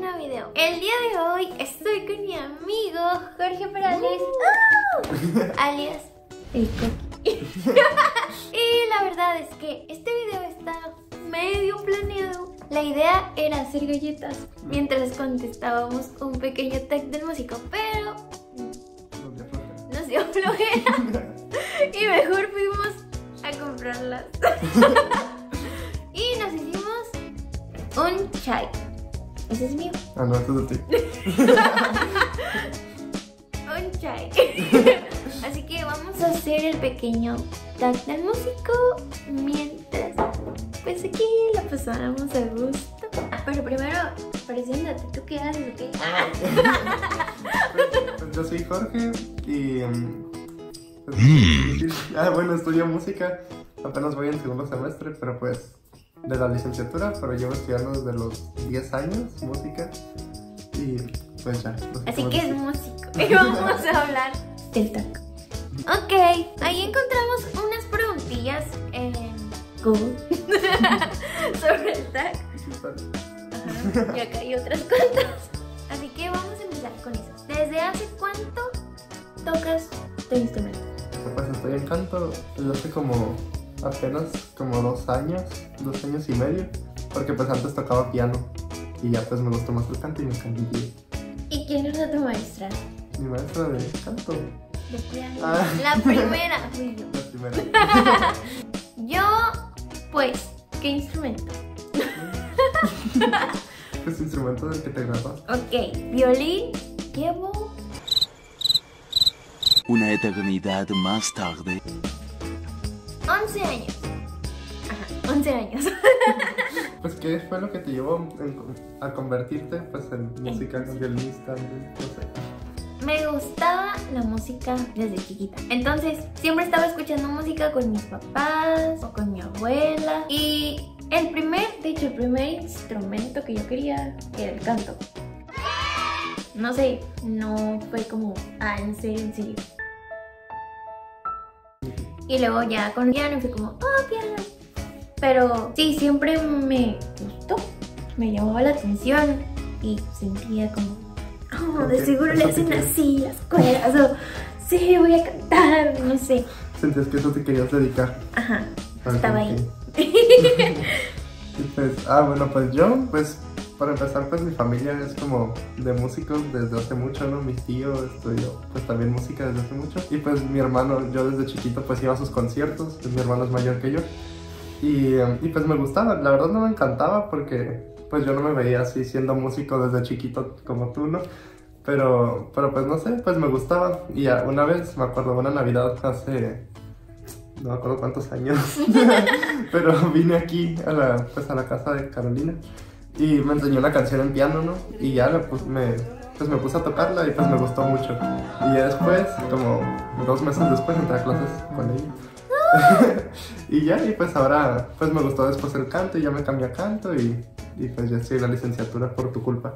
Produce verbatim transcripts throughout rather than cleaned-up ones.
nuevo video. El día de hoy estoy con mi amigo Jorge Perales, uh. ¡Oh! alias el Coqui. Y la verdad es que este video está medio planeado. La idea era hacer galletas mientras contestábamos un pequeño tag del músico, pero nos dio flojera y mejor fuimos a comprarlas. Y nos hicimos un chai. Ese es mío. Ah, no, este es de ti. Un chai. Así que vamos a hacer el pequeño tag del músico mientras pues aquí la pasamos a gusto. Pero primero, preséntate, ¿tú qué haces o qué? Pues, pues yo soy Jorge y... Um, pues, ah, bueno, estudio música. Apenas voy en segundo semestre, pero pues de la licenciatura, pero llevo estudiando desde los diez años música. Y pues ya. Así que es músico. Y vamos a hablar del tag. Ok, ahí encontramos unas preguntillas en Google sobre el tag. Ajá, y acá hay otras cuantas. Así que vamos a empezar con eso. ¿Desde hace cuánto tocas tu instrumento? Pues estoy en canto desde hace como apenas como dos años, dos años y medio. Porque pues antes tocaba piano y ya pues me gustó más el canto y me cambié. ¿Y quién era tu maestra? Mi maestra de canto. De piano. Ah. La primera fui yo. La primera. Yo, pues, ¿qué instrumento? Pues instrumento del que te grabas. Ok, violín, llevo una eternidad más tarde. once años. Ajá, once años. Pues ¿qué fue lo que te llevó en, a convertirte pues en música, en violinista, no sé? Me gustaba la música desde chiquita. Entonces siempre estaba escuchando música con mis papás o con mi abuela. Y el primer, de hecho el primer instrumento que yo quería era el canto. No sé, no fue como, ah, en serio, en serio. Y luego ya con el piano fue como, oh, piano. Pero sí, siempre me gustó, me llamaba la atención y sentía como, oh, de seguro le hacen así las cuerdas, o sí, voy a cantar, no sé. ¿Sentías que eso te querías dedicar? Ajá, Okay, estaba okay. ahí. Y pues, ah, bueno, pues yo, pues, para empezar, pues mi familia es como de músicos desde hace mucho, ¿no? Mis tíos estudió, pues también música desde hace mucho. Y pues mi hermano, yo desde chiquito, pues iba a sus conciertos, pues mi hermano es mayor que yo. Y, y pues me gustaba, la verdad no me encantaba porque pues yo no me veía así siendo músico desde chiquito como tú, ¿no? Pero, pero pues no sé, pues me gustaba. Y ya, una vez, me acuerdo, una Navidad hace, no me acuerdo cuántos años, pero vine aquí a la, pues a la casa de Carolina y me enseñó una canción en piano, ¿no? Y ya pues me, pues me puse a tocarla y pues me gustó mucho. Y ya después, como dos meses después, entré a clases con ella. Y ya, y pues ahora pues me gustó después el canto y ya me cambié a canto y, y pues ya estoy en la licenciatura por tu culpa.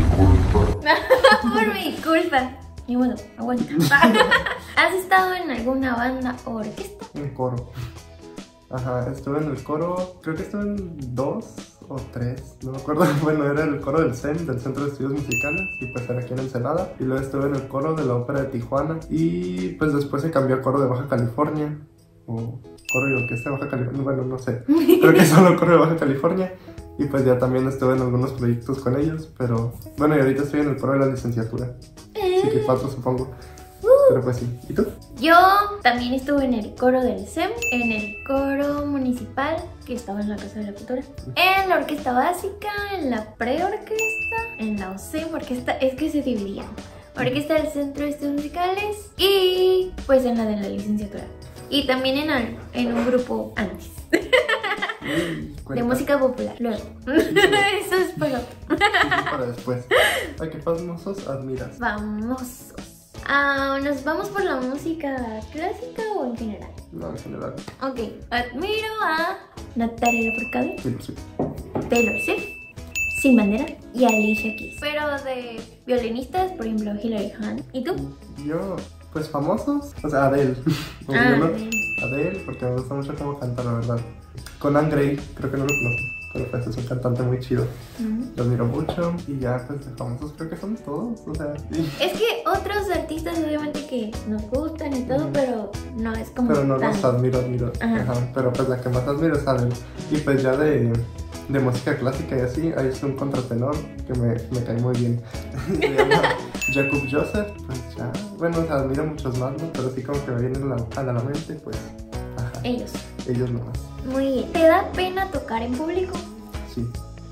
Por mi culpa. Y bueno, aguanta. ¿Has estado en alguna banda o orquesta? En coro. Ajá, estuve en el coro, creo que estuve en dos o tres, no me acuerdo. Bueno, era el coro del C E M, del Centro de Estudios Musicales, y pues era aquí en Ensenada. Y luego estuve en el coro de la Ópera de Tijuana y pues después se cambió a coro de Baja California. O coro y orquesta de Baja California, bueno, no sé, creo que solo coro de Baja California. Y pues ya también estuve en algunos proyectos con ellos, pero bueno, y ahorita estoy en el coro de la licenciatura, así que cuatro supongo, pero pues sí. ¿Y tú? Yo también estuve en el coro del C E M, en el coro municipal que estaba en la Casa de la Cultura, en la orquesta básica, en la preorquesta, en la O C E M, orquesta, es que se dividían, orquesta del Centro de Estudios Musicales y pues en la de la licenciatura. Y también en, al, en un grupo antes. Uy, de música popular. Luego. Eso es para otro. Para después. ¿A qué famosos admiras? Famosos. Ah, ¿nos vamos por la música clásica o en general? No, en general. Ok. Admiro a Natalia Lafourcade, Taylor Swift. Taylor Swift, Sin Bandera y Alicia Keys. Pero de violinistas, por ejemplo, Hilary Hahn. ¿Y tú? Yo, pues famosos, o sea, Adele. Ah, ¿no? Adele. Adele, porque me gusta mucho cómo canta, la verdad. Conan Gray, creo que no lo conoces. pero pues es un cantante muy chido. Mm. Lo admiro mucho y ya pues de famosos creo que son todos, o sea, sí. Es que otros artistas obviamente que nos gustan y todo, Ujú. pero no es como Pero no tan... los admiro, admiro. Ajá. Ajá. Pero pues la que más admiro es Adele. Y pues ya de, de música clásica y así, ahí es un contratenor que me, me cae muy bien. Se llama Jakub Joseph. Pues ya, bueno, o sea, admiro muchos más, ¿no? Pero sí como que me vienen a la, a la mente, pues, ajá, Ellos. ellos nomás. Muy bien. ¿Te da pena tocar en público? Sí.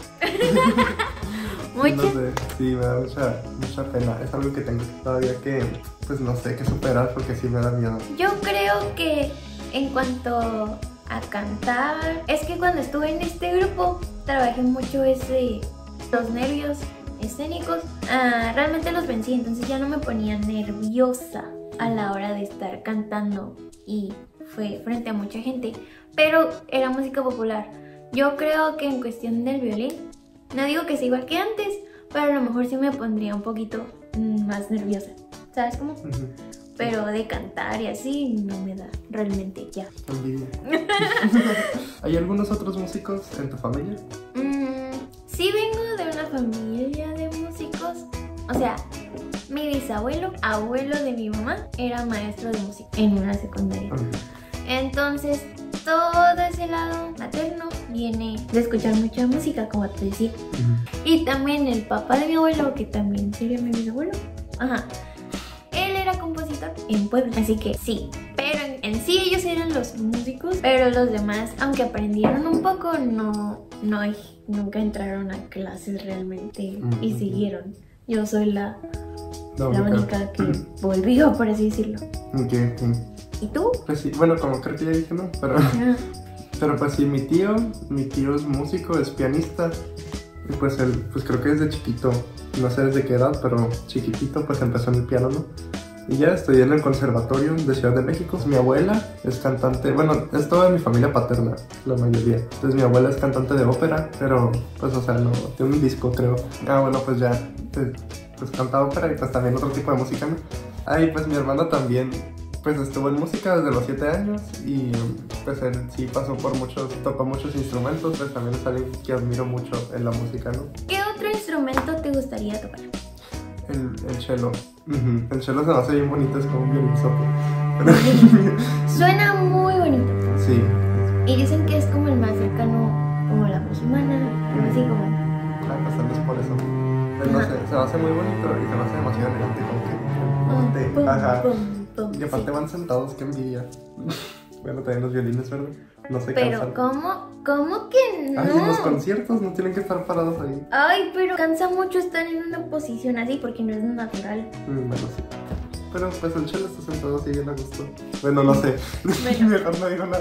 Mucho. No sé, sí, me da mucha, mucha pena. Es algo que tengo todavía que, pues no sé, que superar porque sí me da miedo. Yo creo que en cuanto a cantar, es que cuando estuve en este grupo trabajé mucho ese, los nervios escénicos, ah, realmente los vencí, entonces ya no me ponía nerviosa a la hora de estar cantando y fue frente a mucha gente, pero era música popular. Yo creo que en cuestión del violín, no digo que sea igual que antes, pero a lo mejor sí me pondría un poquito mm, más nerviosa, ¿sabes cómo? Ujú. Pero de cantar y así no me da realmente ya. Envidia. ¿Hay algunos otros músicos en tu familia? Mm, sí vengo de una familia de músicos. O sea, mi bisabuelo, abuelo de mi mamá, era maestro de música en una secundaria. Ujú. Entonces, todo ese lado materno viene de escuchar mucha música, como te decía. Y también el papá de mi abuelo, que también sería mi bisabuelo. Ajá. Él era compositor en Puebla, así que sí. Pero en, en sí ellos eran los músicos, pero los demás, aunque aprendieron un poco, no, no nunca entraron a clases realmente Mm. y siguieron. Yo soy la, La la única. única que volvió, por así decirlo. Ok, ok. ¿Y tú? Pues sí, bueno, como creo que ya dije, ¿no? Pero, Ah, pero pues sí, mi tío, mi tío es músico, es pianista. Y pues él, pues creo que desde chiquito, no sé desde qué edad, pero chiquitito, pues empezó en el piano, ¿no? Y ya estudié en el conservatorio de Ciudad de México. Mi abuela es cantante, bueno, es toda mi familia paterna, la mayoría. Entonces mi abuela es cantante de ópera, pero pues, o sea, no, tiene un disco, creo. Ah, bueno, pues ya, pues, pues canta ópera y pues también otro tipo de música, ¿no? Ah, y pues mi hermano también, pues estuvo en música desde los siete años y pues él sí pasó por muchos, tocó muchos instrumentos, pues también es alguien que admiro mucho en la música, ¿no? ¿Qué otro instrumento te gustaría tocar? El, el cello. Ujú. El cello se me hace bien bonito, es como un violonzote. Suena muy bonito. Sí. Y dicen que es como el más cercano como a la voz humana, algo así como... Ah, pues tal vez por eso. Pues no Ajá. sé, se me hace muy bonito y se me hace demasiado elegante, como que... Pum, te- pum, Ajá. pum, pum, Y aparte sí. van sentados, qué envidia. Bueno, también los violines, ¿verdad? No se Pero cansan. ¿cómo? ¿Cómo que no? Ay, en los conciertos no tienen que estar parados ahí. Ay, pero cansa mucho estar en una posición así porque no es natural. Mm, bueno, sí. Pero pues el cello está sentado así bien a gusto. Bueno, no sé. Bueno. Mejor no digo nada.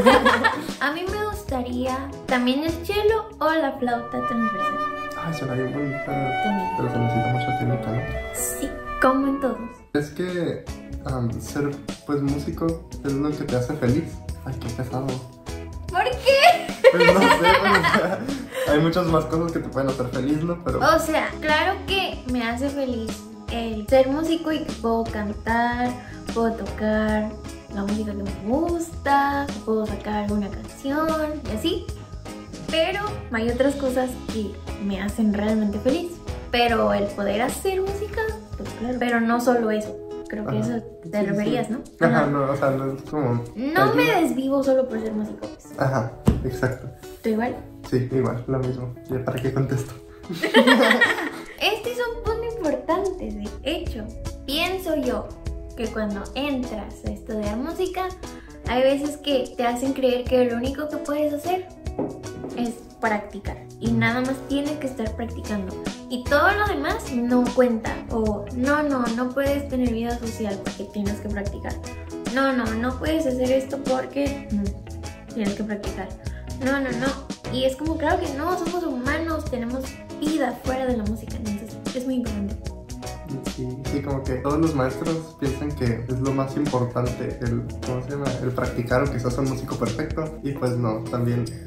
A mí me gustaría también el cello o la flauta transversal. Ay, suena bien bonita. También. Pero se necesita mucha técnica, ¿no? Sí, como en todos. Es que um, ser pues músico es lo que te hace feliz. Ay, qué pesado. ¿Por qué? Pues no sé, pues, o sea, hay muchas más cosas que te pueden hacer feliz, ¿no? Pero O sea, claro que me hace feliz el ser músico y que puedo cantar, puedo tocar la música que me gusta, puedo sacar alguna canción y así. Pero hay otras cosas que me hacen realmente feliz. Pero el poder hacer música, pues claro. Pero no solo eso. Creo que Ajá. eso te Sí, referías, sí. ¿no? Ajá, Ajá. no, o sea, no es como... No me ayuda. desvivo solo por ser músico. Pues. Ajá, exacto. ¿Tú igual? Sí, igual, lo mismo. ¿Y para qué contesto? Este es un punto importante, de hecho. Pienso yo que cuando entras a estudiar música, hay veces que te hacen creer que lo único que puedes hacer es practicar. Y nada más tienes que estar practicando. Y todo lo demás no cuenta. O no, no, no puedes tener vida social porque tienes que practicar. No, no, no puedes hacer esto porque mm, tienes que practicar. No, no, no. Y es como, claro que no, somos humanos, tenemos vida fuera de la música. Entonces es muy importante. Sí, sí, como que todos los maestros piensan que es lo más importante el, ¿cómo se llama? El practicar o que seas un músico perfecto. Y pues no, también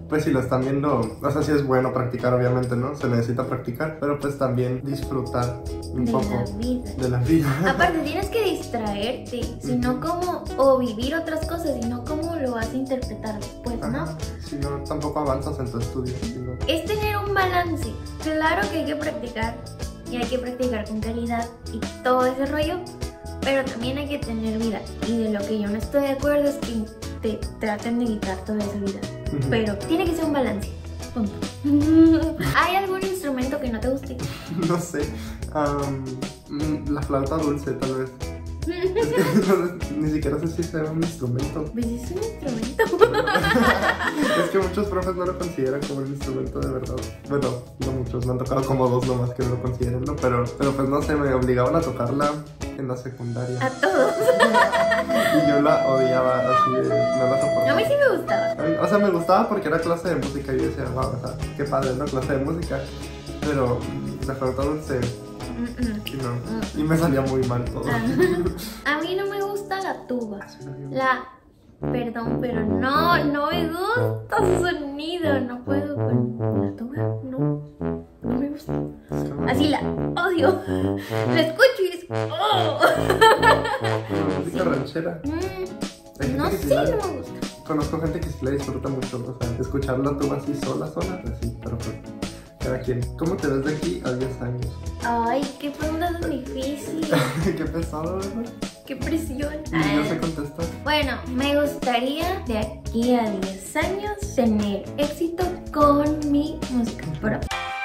pues si lo están viendo, o sea, sí es bueno practicar, obviamente, ¿no? Se necesita practicar, pero pues también disfrutar un de poco la vida. de la vida. Aparte tienes que distraerte, sino como, o vivir otras cosas, sino cómo lo vas a interpretar después, ¿no? Ajá, si no, tampoco avanzas en tu estudio. Sino... Es tener un balance. Claro que hay que practicar, y hay que practicar con calidad y todo ese rollo, pero también hay que tener vida. Y de lo que yo no estoy de acuerdo es que te traten de quitar toda esa vida. Ujú. Pero tiene que ser un balance. Punto. ¿Hay algún instrumento que no te guste? No sé, um, mm, la flauta dulce tal vez. Es que no sé, ni siquiera sé si será un instrumento. Pues es un instrumento. Es que muchos profes no lo consideran como un instrumento de verdad. Bueno, no muchos, me han tocado como dos nomás que no lo consideran, ¿no? Pero, pero pues no sé, me obligaban a tocarla en la secundaria. A todos. Y yo la odiaba, así de, no la soportaba. A mí sí me gustaba. A mí- O sea, me gustaba porque era clase de música y yo decía, wow, o sea, qué padre, ¿no? Clase de música. Pero mm, la flauta dulce, Mm, mm. y no. Y me salía muy mal todo. Ah. A mí no me gusta la tuba. La... Perdón, pero no, no me gusta su sonido. No puedo con la tuba. No, no me gusta. Así la odio. La escucho y es... ¡Oh! La música ranchera. Hay Mm, gente no que sé, sí la- no me gusta. Conozco gente que sí la disfruta mucho, o sea, escuchar la tuba así sola, sola, pues sí, pero pues, cada quien. ¿Cómo te ves de aquí a diez años? Ay, qué pregunta tan difícil. Qué pesado, ¿verdad? Qué presión. Y no sé contestar. Bueno, me gustaría de aquí a diez años tener éxito con mi música propia.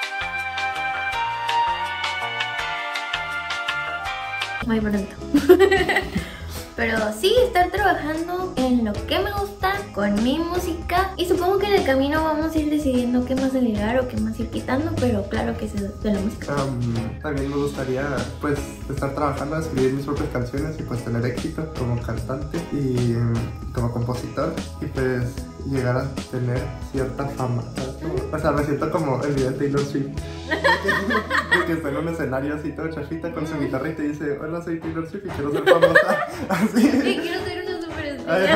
Muy pronto. Pero sí, estar trabajando en lo que me gusta, con mi música. Y supongo que en el camino vamos a ir decidiendo qué más agregar o qué más ir quitando. Pero claro que es de la música. Um, también me gustaría, pues, estar trabajando, escribir mis propias canciones y pues tener éxito como cantante y um, como compositor y pues llegar a tener cierta fama, ¿sabes? Como- o sea, me siento como el video de Taylor Swift. De que está en un escenario así todo chafita con su guitarrita y dice, hola, soy Taylor Swift y quiero ser famosa. Así. Sí, quiero ser una Ay, superestrella.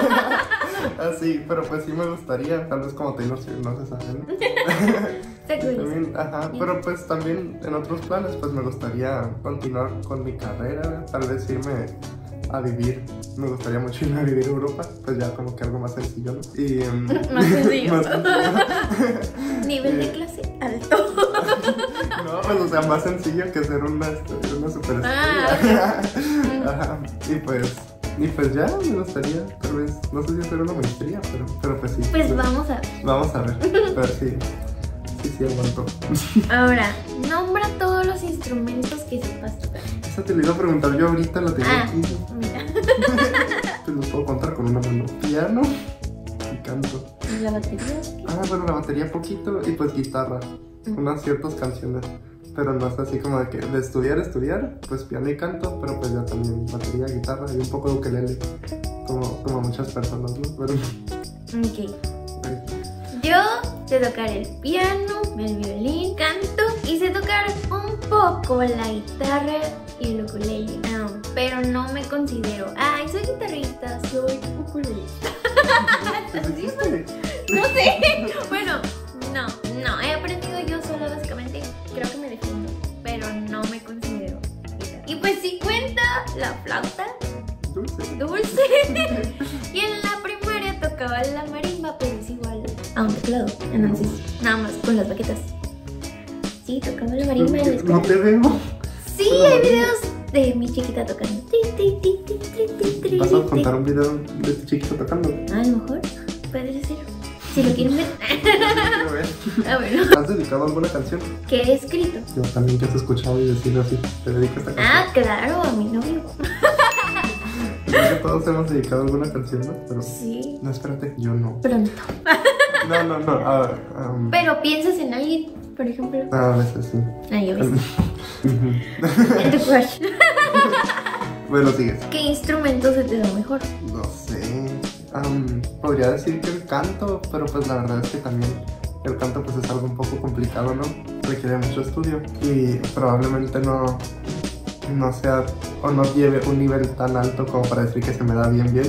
ay. Así, pero pues sí me gustaría, tal vez como Taylor Swift, no se sabe, ¿no? Está cool. También, ajá, pero pues también en otros planes pues me gustaría continuar con mi carrera, tal vez irme a vivir, me gustaría mucho irme a vivir a Europa, pues ya como que algo más sencillo, ¿no? Y, um, Más sencillo. más sencillo. Nivel de Eh. clase alto. No, pues o sea, más sencillo que ser una, este, una Ah, superestrella. Ajá, y pues, y pues ya me gustaría, tal vez, no sé si hacer una maestría, pero, pero pues sí. Pues vamos a ver. Vamos a ver, a ver si, sí, sí aguanto. Ahora, nombra todos los instrumentos que sepas tocar. Esa te lo iba a preguntar yo ahorita, la tengo Ah, aquí. mira. Te los puedo contar con una mano. Piano y canto. La batería. Ah, bueno, la batería poquito y pues guitarra. Unas ciertas canciones. Pero no es así como de que de estudiar, estudiar, pues piano y canto, pero pues ya también batería, guitarra y un poco de ukelele. Como, como muchas personas, ¿no? Pero, Ok. ay, Yo sé tocar el piano, el violín, canto y sé tocar un poco la guitarra y el ukulele. No, pero no me considero. Ay, soy guitarrista, soy ukulelista. ¿qué hiciste? No sé. Bueno, no, no. He aprendido yo sola básicamente. Creo que me defiendo, pero no me considero guitarrista. Y pues sí cuenta la flauta Dulce. dulce. Y en la primaria tocaba la marimba, pero es igual a un teclado. Entonces, nada más con las baquetas. Sí, tocaba la marimba en la escuela. No te veo. Sí, hay videos de mi chiquita tocando. Ti, ti, ti, ti, ti, ti, ti, ¿Vas a ti. contar un video de tu chiquito tocando? A lo mejor puede ser. Si lo quieren ver. Quiero ver. Ah, bueno. ¿Has dedicado a alguna canción? ¿Qué he escrito? Yo también que has escuchado y decirlo así. Te dedico a esta canción. Ah, claro, a mi novio. Creo que todos hemos dedicado a alguna canción, ¿no? Pero. Sí, No, espérate, yo no. pronto. No, no, no. A ver. um, Pero piensas en alguien, por ejemplo. A veces sí. Ah, yo ves. Ujú. En tu crush. Bueno, sigues. ¿Qué instrumento se te da mejor? No sé. Am, podría decir que el canto, pero pues la verdad es que también el canto pues es algo un poco complicado, ¿no? Requiere mucho estudio y probablemente no, no sea o no lleve un nivel tan alto como para decir que se me da bien bien,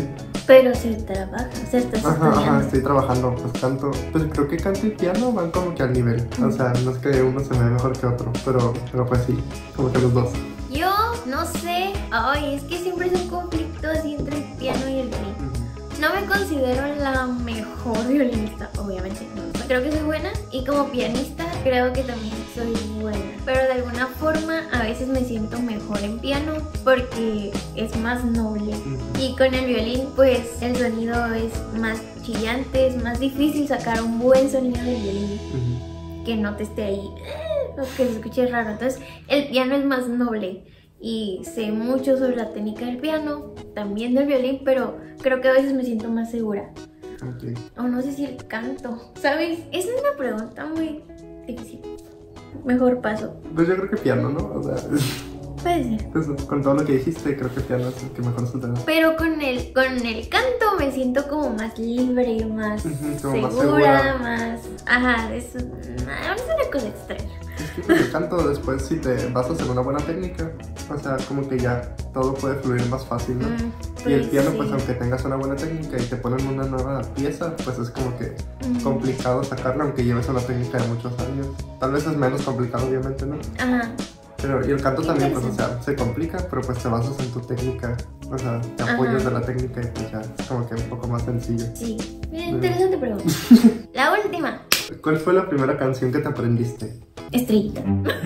Pero sí trabajas, o sea, estás Ajá, estudiando. ajá, estoy trabajando, pues canto. Pues creo que canto y piano van como que al nivel. O sea, no es que uno se me ve mejor que otro, pero, pero pues sí, como que los dos. Yo no sé, ay, es que siempre es un conflicto así entre el piano y el violín. No me considero la mejor violinista, obviamente no. Creo que soy buena y como pianista creo que también soy buena. Pero de alguna forma a veces me siento mejor en piano porque es más noble. Y con el violín pues el sonido es más chillante, es más difícil sacar un buen sonido del violín. Que no te esté ahí, o que se escuche raro. Entonces el piano es más noble. Y sé mucho sobre la técnica del piano, también del violín, pero creo que a veces me siento más segura. Okay. O no sé si el canto, ¿sabes? Esa es una pregunta muy difícil. Mejor paso. Pues yo creo que piano, ¿no? O sea, Puede ser. pues, con todo lo que dijiste, creo que piano es el que mejor se te da. Pero con el, con el canto me siento como más libre, más Ujú, como segura, más segura. más... Ajá, es, es una cosa extraña. Es que con el canto después si te basas en una buena técnica, o sea, como que ya todo puede fluir más fácil, ¿no? Mm, y el pues piano, sí. pues aunque tengas una buena técnica y te ponen una nueva pieza, pues es como que Mm. complicado sacarla, aunque lleves una técnica de muchos años. Tal vez es menos complicado, obviamente, ¿no? Ajá. Pero, y el canto Qué también, pues, o interesante. sea, se complica, pero pues te basas en tu técnica, o sea, te apoyas Ajá. de la técnica y pues ya es como que un poco más sencillo. Sí. Mira, interesante pregunta. La última. ¿Cuál fue la primera canción que te aprendiste? Estrellita.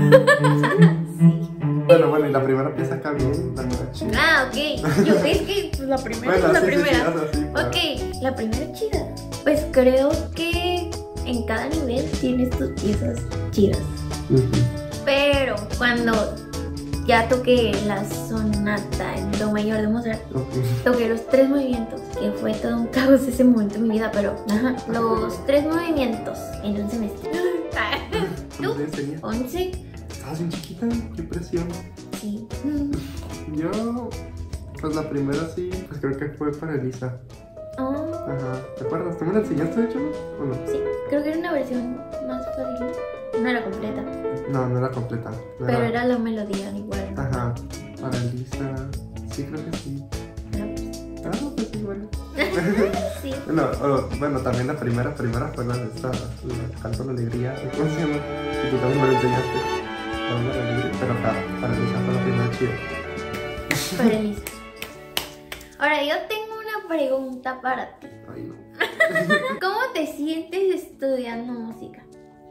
Bueno, bueno, y la primera pieza acá bien, la primera chida. Ah, ok. Yo es que pues, la primera Bueno, es la sí, sí, sí, primera. o sea, sí, pero- Ok, la primera chida. Pues creo que en cada nivel tienes tus piezas chidas. Ujú. Pero cuando ya toqué la sonata en do mayor de Mozart, Ok. toqué los tres movimientos, que fue todo un caos ese momento en mi vida, pero ajá, los tres movimientos en un semestre. ¿Tú? ¿Cuántos tenías? ¿once? Estabas bien chiquita, qué presión. Sí. Yo, pues la primera sí, pues creo que fue para Elisa. Oh, Ajá, ¿te acuerdas? ¿Tú me la enseñaste de hecho? ¿O no? sí, creo que era una versión más fácil. No era completa, No, no era completa. No pero era la melodía igual, ¿no? Ajá, para Elisa, sí creo que sí. Ah, Ah, pues sí, bueno. sí. Bueno, o- bueno, también la primera, primera fue la de esta, la Canto la Alegría, ¿cómo se llama? Y tú también me la enseñaste. La Onda de la Alegría, pero para, para Elisa fue la primera chida. Para Elisa. Ahora, yo tengo una pregunta para ti. Ay, no. ¿Cómo te sientes estudiando música?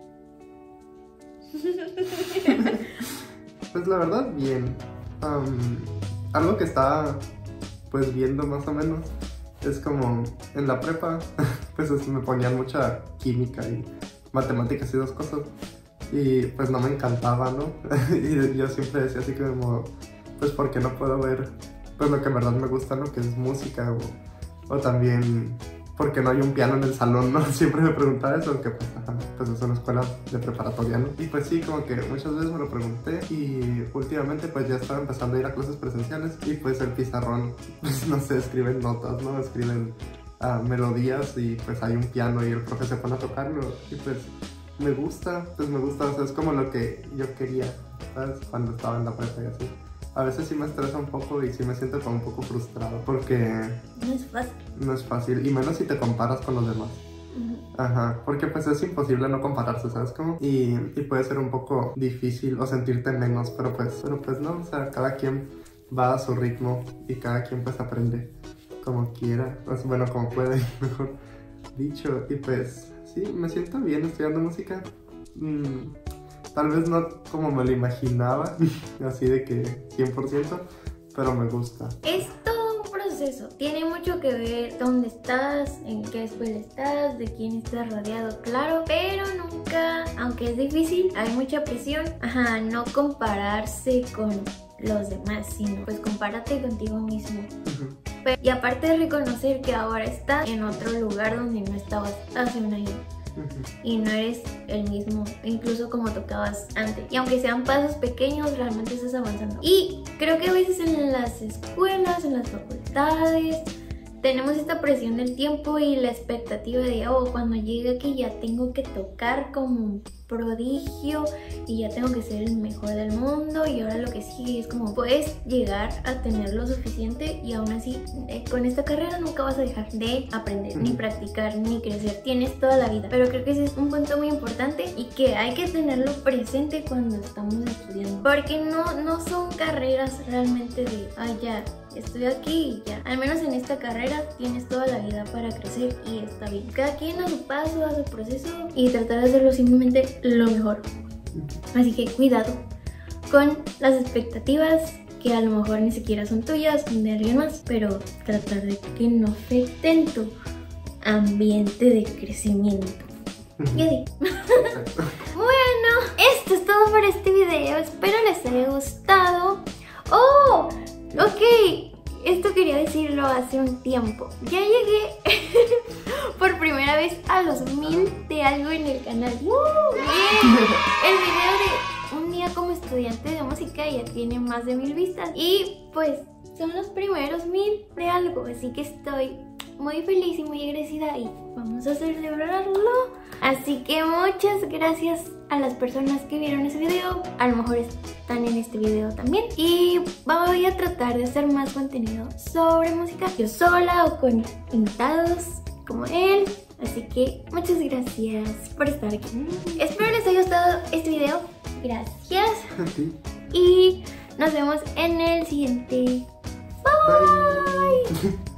Pues la verdad, bien. Am, algo que estaba pues viendo más o menos es como en la prepa, pues es- me ponían mucha química y matemáticas y dos cosas. Y pues no me encantaba, ¿no? Y yo siempre decía así como, pues ¿por qué no puedo ver pues lo que en verdad me gusta, ¿no? Que es música o, o también... porque no hay un piano en el salón, ¿no? Siempre me preguntaba eso, aunque pues, ajá, pues es una escuela de preparatoria, ¿no? Y pues sí, como que muchas veces me lo pregunté y últimamente pues ya estaba empezando a ir a clases presenciales y pues el pizarrón, pues no sé, escriben notas, ¿no? Escriben uh, melodías y pues hay un piano y el profe se pone a tocarlo y pues me gusta, pues me gusta, o sea, es como lo que yo quería, ¿sabes? Cuando estaba en la prepa y así. A veces sí me estresa un poco y sí me siento como un poco frustrado porque No es fácil. no es fácil, y menos si te comparas con los demás. Ujú. Ajá, porque pues es imposible no compararse, ¿sabes cómo? Y, y puede ser un poco difícil o sentirte menos, pero pues, pero pues no, o sea, cada quien va a su ritmo y cada quien pues aprende como quiera, pues, bueno, como puede, mejor dicho. Y pues sí, me siento bien estudiando música. Mm, tal vez no como me lo imaginaba, así de que cien por ciento, pero me gusta. Es todo un proceso. Tiene mucho que ver dónde estás, en qué escuela estás, de quién estás rodeado, claro. Pero nunca, aunque es difícil, hay mucha presión. Ajá, no compararse con los demás, sino pues compárate contigo mismo. Ujú. Pero- y aparte de reconocer que ahora estás en otro lugar donde no estabas hace un año. Ujú. Y no eres el mismo, incluso como tocabas antes. Y aunque sean pasos pequeños, realmente estás avanzando. Y creo que a veces en las escuelas, en las facultades, tenemos esta presión del tiempo y la expectativa de, oh, cuando llegue aquí ya tengo que tocar como prodigio y ya tengo que ser el mejor del mundo, y ahora lo que sigue es como puedes llegar a tener lo suficiente y aún así eh, con esta carrera nunca vas a dejar de aprender, ni practicar, ni crecer, tienes toda la vida. Pero creo que ese es un punto muy importante y que hay que tenerlo presente cuando estamos estudiando, porque no, no son carreras realmente de, ay ya, estoy aquí y ya. Al menos en esta carrera tienes toda la vida para crecer y está bien. Cada quien a su paso, a su proceso, y tratar de hacerlo simplemente lo mejor. Así que cuidado con las expectativas que a lo mejor ni siquiera son tuyas, son de alguien más, pero tratar de que no afecten tu ambiente de crecimiento. Y así. Bueno, esto es todo por este video. Espero les haya gustado. ¡Oh! Ok, esto quería decirlo hace un tiempo. Ya llegué por primera vez a los mil de algo en el canal. ¡Uh! ¡Bien! El video de un día como estudiante de música ya tiene más de mil vistas. Y pues son los primeros mil de algo. Así que estoy muy feliz y muy agradecida y vamos a celebrarlo. Así que muchas gracias a las personas que vieron ese video. A lo mejor están en este video también. Y voy a tratar de hacer más contenido sobre música, yo sola o con invitados como él. Así que muchas gracias por estar aquí. Espero les haya gustado este video. Gracias. Y nos vemos en el siguiente. Bye. Bye.